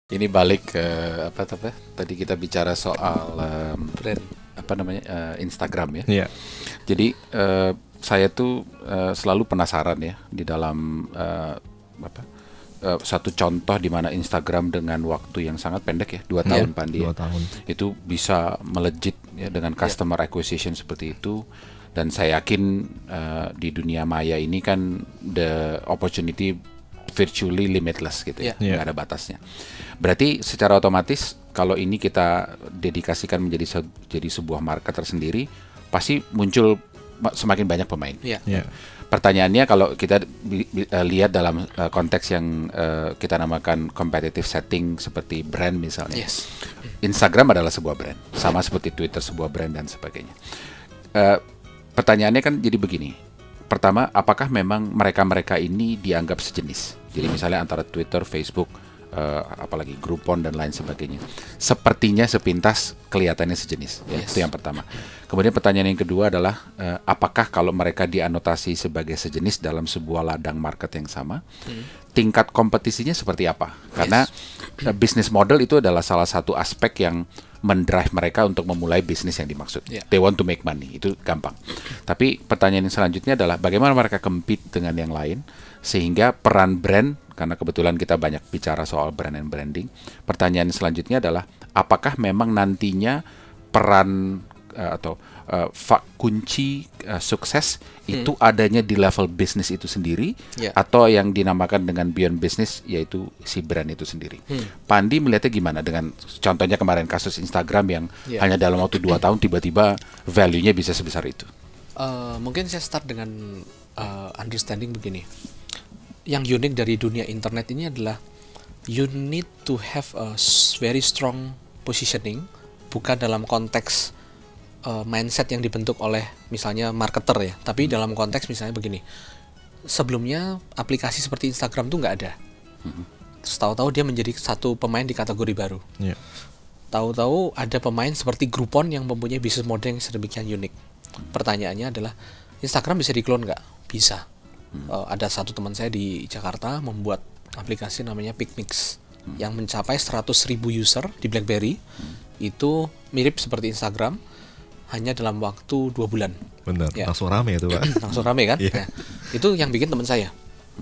Ini balik ke apa tadi kita bicara soal Brand. Instagram ya. Iya. Jadi saya tuh selalu penasaran ya di dalam satu contoh di mana Instagram dengan waktu yang sangat pendek ya, 2 tahun Pandi ya, 2 tahun. itu bisa melejit ya dengan customer acquisition seperti itu. Dan saya yakin di dunia maya ini kan the opportunity virtually limitless gitu ya, nggak ada batasnya. Berarti secara otomatis kalau ini kita dedikasikan jadi sebuah market tersendiri, pasti muncul semakin banyak pemain. Pertanyaannya kalau kita lihat dalam konteks yang kita namakan competitive setting seperti brand misalnya, Instagram adalah sebuah brand, sama seperti Twitter sebuah brand dan sebagainya. Pertanyaannya kan jadi begini. Pertama, apakah memang mereka ini dianggap sejenis? Jadi misalnya antara Twitter, Facebook, apalagi Groupon dan lain sebagainya, sepertinya sepintas kelihatannya sejenis. Ya, itu yang pertama. Kemudian pertanyaan yang kedua adalah apakah kalau mereka dianotasi sebagai sejenis dalam sebuah ladang market yang sama, tingkat kompetisinya seperti apa? Karena business model itu adalah salah satu aspek yang mendrive mereka untuk memulai bisnis yang dimaksud. They want to make money, itu gampang. Tapi pertanyaan yang selanjutnya adalah bagaimana mereka compete dengan yang lain sehingga peran brand, karena kebetulan kita banyak bicara soal brand and branding. Pertanyaan selanjutnya adalah apakah memang nantinya peran kunci sukses itu adanya di level bisnis itu sendiri atau yang dinamakan dengan beyond business, yaitu si brand itu sendiri. Pandi melihatnya gimana dengan contohnya kemarin kasus Instagram yang hanya dalam waktu 2 tahun tiba-tiba value-nya bisa sebesar itu? Mungkin saya start dengan understanding begini. Yang unik dari dunia internet ini adalah you need to have a very strong positioning, bukan dalam konteks mindset yang dibentuk oleh misalnya marketer ya, tapi dalam konteks misalnya begini, sebelumnya aplikasi seperti Instagram tuh nggak ada, terus tahu-tahu dia menjadi satu pemain di kategori baru, tahu-tahu ada pemain seperti Groupon yang mempunyai bisnis model yang sedemikian unik. Pertanyaannya adalah Instagram bisa diklon nggak? Bisa. Ada satu teman saya di Jakarta membuat aplikasi namanya PicMix yang mencapai 100.000 user di BlackBerry. Itu mirip seperti Instagram, hanya dalam waktu 2 bulan. Benar, langsung rame itu Pak. Langsung rame kan? Nah, itu yang bikin teman saya.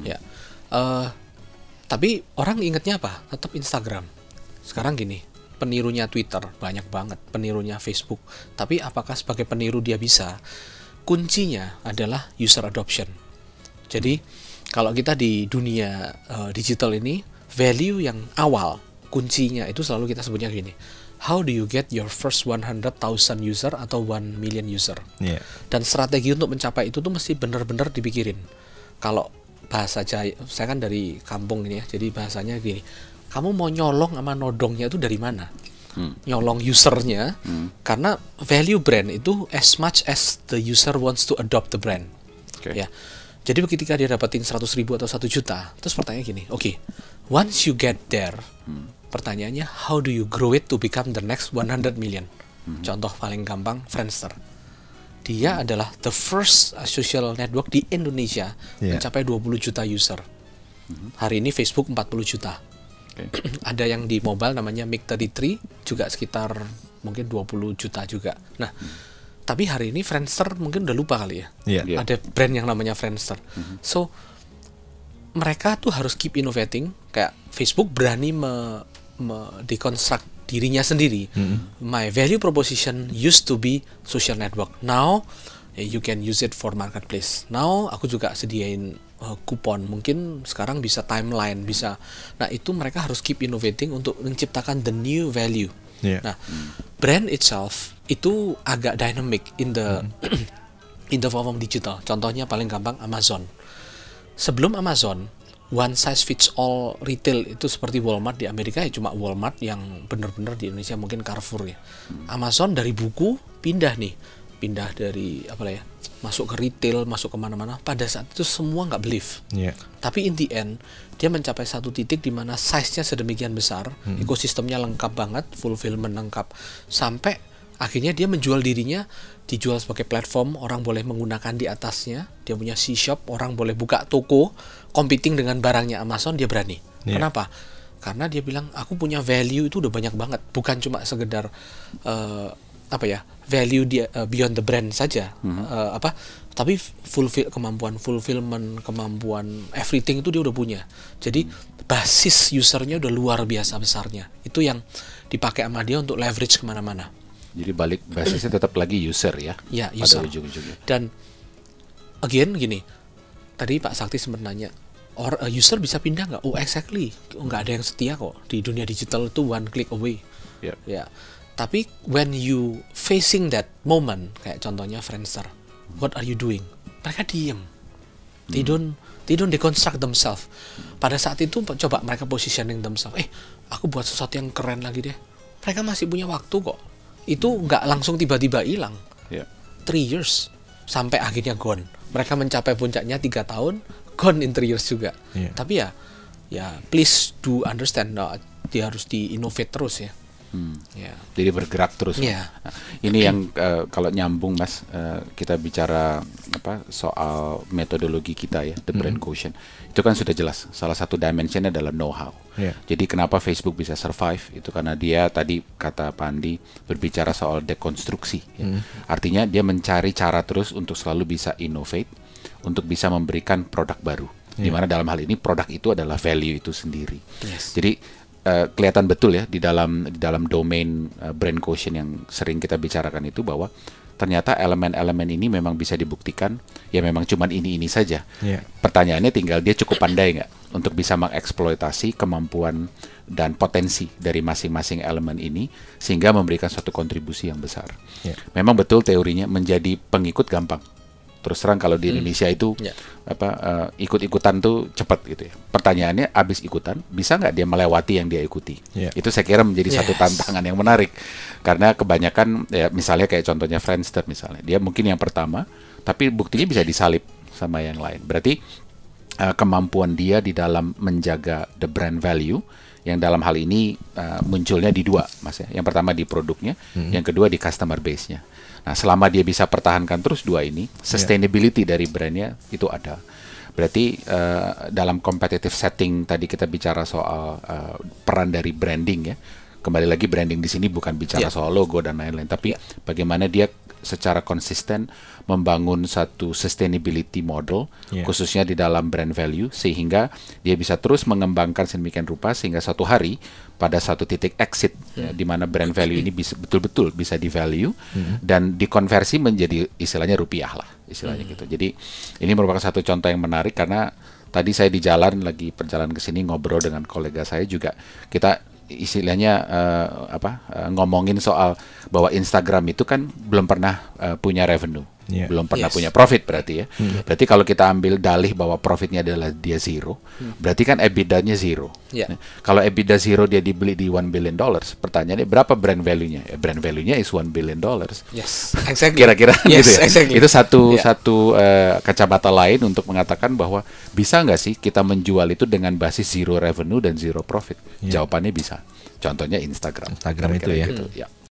Tapi orang ingetnya apa? Tetap Instagram. Sekarang gini, penirunya Twitter banyak banget, penirunya Facebook. Tapi apakah sebagai peniru dia bisa? Kuncinya adalah user adoption. Jadi kalau kita di dunia digital ini, value yang awal, kuncinya itu selalu kita sebutnya gini. How do you get your first 100,000 user atau 1 million user? Dan strategi untuk mencapai itu tuh mesti benar-benar dipikirin. Kalau bahasa Jaya, saya kan dari kampung ini ya, jadi bahasanya gini. Kamu mau nyolong sama nodongnya itu dari mana? Nyolong usernya, karena value brand itu as much as the user wants to adopt the brand. Ya. Jadi ketika dia dapetin 100.000 atau 1 juta, terus pertanyaannya gini, once you get there, pertanyaannya how do you grow it to become the next 100 million? Contoh paling gampang, Friendster. Dia adalah the first social network di Indonesia mencapai 20 juta user. Hari ini Facebook 40 juta. Ada yang di mobile namanya Mig33 juga sekitar mungkin 20 juta juga. Nah, tapi hari ini Friendster mungkin udah lupa kali ya. Ada brand yang namanya Friendster. So mereka tuh harus keep innovating. Kayak Facebook berani deconstruct dirinya sendiri. My value proposition used to be social network. Now you can use it for marketplace. Now aku juga sediain kupon. Mungkin sekarang bisa timeline, bisa. Nah itu mereka harus keep innovating untuk menciptakan the new value. Nah, brand itself itu agak dynamic in the in the form of digital. Contohnya paling gampang Amazon. Sebelum Amazon, one size fits all retail itu seperti Walmart di Amerika ya cuma Walmart, yang benar-benar di Indonesia mungkin Carrefour ya. Amazon dari buku pindah dari masuk ke retail, masuk kemana-mana. Pada saat itu semua nggak believe. Tapi in the end dia mencapai satu titik di mana size-nya sedemikian besar, ekosistemnya lengkap banget, fulfillment lengkap, sampai akhirnya dia menjual dirinya, dijual sebagai platform, orang boleh menggunakan di atasnya, dia punya C-shop, orang boleh buka toko, competing dengan barangnya Amazon, dia berani. Kenapa? Karena dia bilang aku punya value itu udah banyak banget, bukan cuma sekedar value dia beyond the brand saja, tapi kemampuan fulfillment, kemampuan everything itu dia udah punya. Jadi basis usernya udah luar biasa besarnya. Itu yang dipakai sama dia untuk leverage kemana-mana. Jadi balik basisnya tetap lagi user ya. Ya, pada user. ujung-ujungnya. Dan again gini, tadi Pak Sakti sempat nanya, user bisa pindah nggak? Oh exactly, nggak ada yang setia kok di dunia digital itu one click away. Yep. Ya, tapi when you facing that moment, kayak contohnya Friendster, what are you doing? Mereka diem, they don't deconstruct themselves. Pada saat itu coba mereka positioning themselves, aku buat sesuatu yang keren lagi deh. Mereka masih punya waktu kok. Itu nggak langsung tiba-tiba hilang. 3 years sampai akhirnya gone. Mereka mencapai puncaknya 3 tahun, gone in 3 years juga. Tapi ya please do understand, dia harus di-innovate terus ya. Jadi bergerak terus. Nah, ini yang kalau nyambung Mas, kita bicara soal metodologi kita ya, the brand quotient. Itu kan sudah jelas. Salah satu dimensionnya adalah know-how. Jadi kenapa Facebook bisa survive? Itu karena dia tadi kata Pandi berbicara soal dekonstruksi. Ya. Artinya dia mencari cara terus untuk selalu bisa innovate, untuk bisa memberikan produk baru. Di mana dalam hal ini produk itu adalah value itu sendiri. Jadi kelihatan betul ya di dalam domain brand quotient yang sering kita bicarakan itu, bahwa ternyata elemen-elemen ini memang bisa dibuktikan ya, memang cuman ini saja. Pertanyaannya tinggal dia cukup pandai nggak untuk bisa mengeksploitasi kemampuan dan potensi dari masing-masing elemen ini sehingga memberikan suatu kontribusi yang besar. Memang betul teorinya menjadi pengikut gampang. Terus terang kalau di Indonesia itu ikut-ikutan tuh cepat gitu ya. Pertanyaannya, abis ikutan bisa nggak dia melewati yang dia ikuti? Itu saya kira menjadi satu tantangan yang menarik, karena kebanyakan ya misalnya kayak contohnya Friendster misalnya, dia mungkin yang pertama tapi buktinya bisa disalip sama yang lain. Berarti kemampuan dia di dalam menjaga the brand value yang dalam hal ini munculnya di 2 Mas ya. Yang pertama di produknya, yang kedua di customer base-nya. Nah, selama dia bisa pertahankan terus 2 ini, sustainability dari brandnya itu ada. Berarti dalam competitive setting tadi kita bicara soal peran dari branding ya. Kembali lagi, branding di sini bukan bicara soal logo dan lain-lain, tapi bagaimana dia secara konsisten membangun satu sustainability model, khususnya di dalam brand value, sehingga dia bisa terus mengembangkan sedemikian rupa sehingga suatu hari pada satu titik exit di mana brand value ini bisa betul-betul bisa di value dan dikonversi menjadi istilahnya rupiah lah, istilahnya gitu. Jadi ini merupakan satu contoh yang menarik, karena tadi saya di jalan lagi perjalanan ke sini ngobrol dengan kolega saya juga, kita istilahnya ngomongin soal bahwa Instagram itu kan belum pernah punya revenue, belum pernah punya profit berarti ya. Berarti kalau kita ambil dalih bahwa profitnya adalah dia zero, berarti kan EBITDA-nya zero. Kalau EBITDA zero dia dibeli di $1 billion, pertanyaannya berapa brand value-nya? Brand value-nya is $1 billion. Exactly. Kira-kira gitu ya. Exactly. Itu satu kacamata lain untuk mengatakan bahwa bisa nggak sih kita menjual itu dengan basis zero revenue dan zero profit? Jawabannya bisa. Contohnya Instagram itu ya. Gitu.